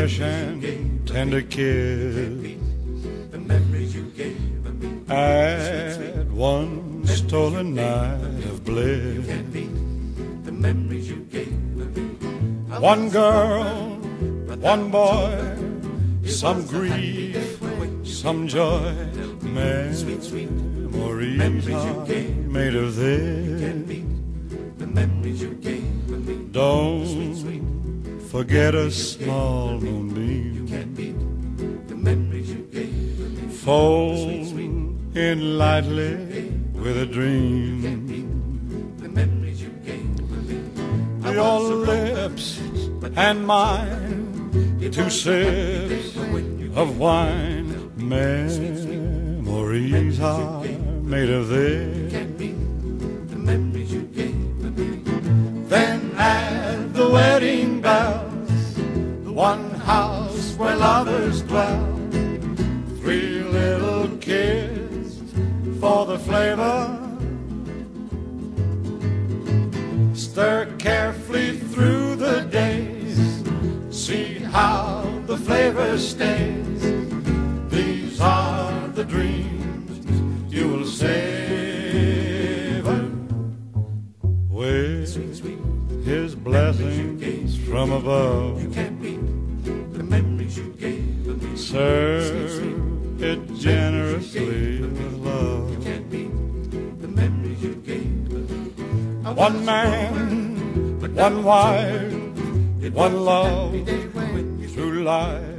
fresh and tender kiss at one stolen night of bliss. One girl, one boy, some grief, some joy, memories are made of this. Don't forget a small moonbeam, fold in lightly with a dream. Your lips and mine, two sips of wine, memories are made of this. Then at the wedding bells, the one house where lovers dwell, three little kids for the flavor. Stir carefully through the days, see how the flavor stays. These are the dreams you will savor with His blessings from above. Serve it generously with love. One man, one wife, one love through life.